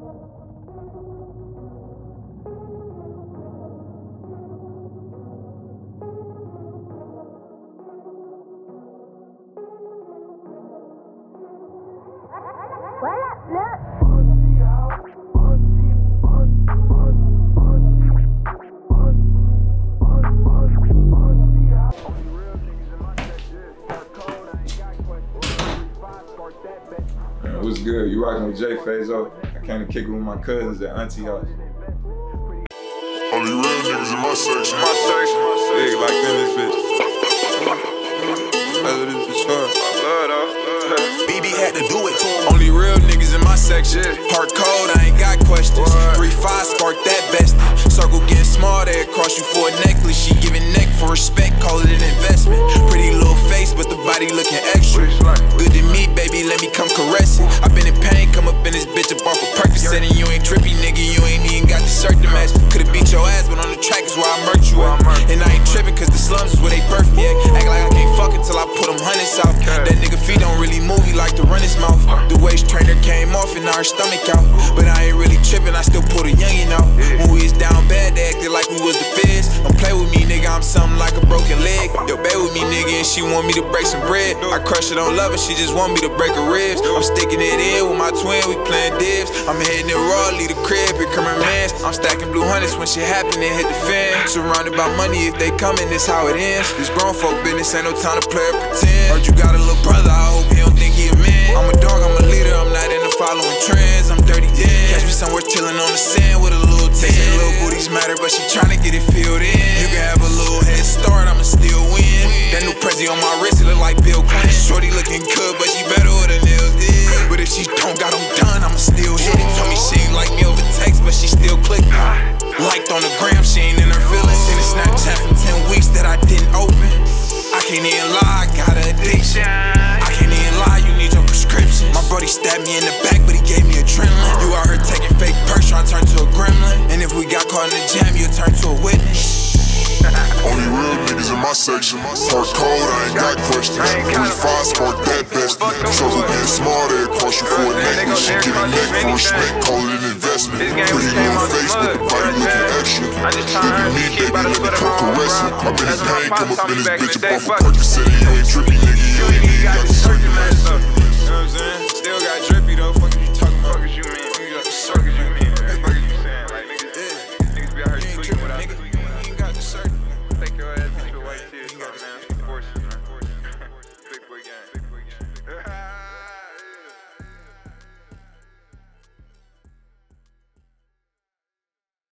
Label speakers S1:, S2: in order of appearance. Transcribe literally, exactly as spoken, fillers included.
S1: What's good? You rockin' with J Fazo. I came to kick it with my cousins at Auntie house.
S2: Only real niggas in my section.
S1: My section. Big like in this bitch. That's this bitch hard. I love though.
S3: B B had to do it to him. Only real niggas in my section. Heart cold, I ain't got questions. three five spark that bestie. Circle getting small, they cross you for a necklace. She giving neck for respect, call it an investment. Pretty little face, but the body looking extra. Good to me, baby, let me come caress it. I been in pain, come up in this bitch up off a Percocet. And you ain't trippy, nigga, you ain't even got the shirt to match. Could've beat your ass, but on the track is where I murked you at. And I ain't tripping, cause the slums is where they birthed me at. Act like I can't fuck until I put them hundreds out. That nigga feet don't really move, he like to run his mouth. The waist trainer came off and now her stomach out. But I ain't really tripping, I still pull the youngin' out. When we was down bad, they acted like we was the feds. Don't play with me, nigga, I'm something like a broken leg. Yo, bae with me, nigga, and she want me to break some bread. I crush it on love and she just want me to break her ribs. I'm sticking it in with my twin, we playing dibs. I'm hitting it raw, leave the crib, here come her mans. I'm stacking blue hundreds when shit happen and hit the fan. Surrounded by money, if they coming, this how it ends. This grown folk business, ain't no time to play or pretend. Heard you got a little brother, I hope he don't think he a man. I'm a dog, I'm a leader, I'm not into following trends. I'm dirty Dan. Catch me somewhere chilling on the sand with a little tan. Little booties matter, but she tryna get it filled in. You can have a little head start, I'ma still win. That new Prezi on my wrist, it look like Bill Clinton. Shorty looking good, but she better with her nails did. But if she don't got them done, I'ma still hit it. Told me she ain't like me over text, but she still clicking. Liked on the gram, she ain't in her feelings. Seen a Snapchat from ten weeks that I didn't open. I can't even lie, I got an addiction. I can't even lie, you need your prescription. My brody stabbed me in the back, but he gave me adrenaline. You out here taking fake perks, trying to turn to a gremlin. And if we got caught in the jam, you'll turn to a witness.
S2: Only real niggas in my section. Heart cold, I ain't got questions. three five spark that bestie. Circle getting small, they cross you for a necklace. She giving neck for respect, call it an investment. Pretty little face, but the body looking extra. Good to me, baby, let me come caress it. I been in pain, come up in this bitch up off a Percocet. You ain't trippy, nigga, you ain't even got the circumstance.
S1: You know what I'm saying?